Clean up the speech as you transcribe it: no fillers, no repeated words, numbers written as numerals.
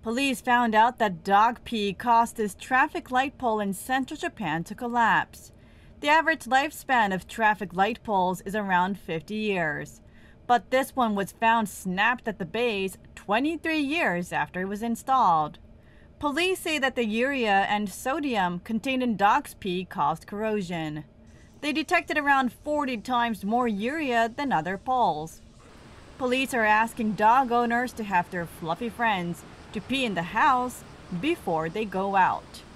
Police found out that dog pee caused this traffic light pole in central Japan to collapse. The average lifespan of traffic light poles is around 50 years. But this one was found snapped at the base 23 years after it was installed. Police say that the urea and sodium contained in dog's pee caused corrosion. They detected around 40 times more urea than other poles. Police are asking dog owners to have their fluffy friends to pee in the house before they go out.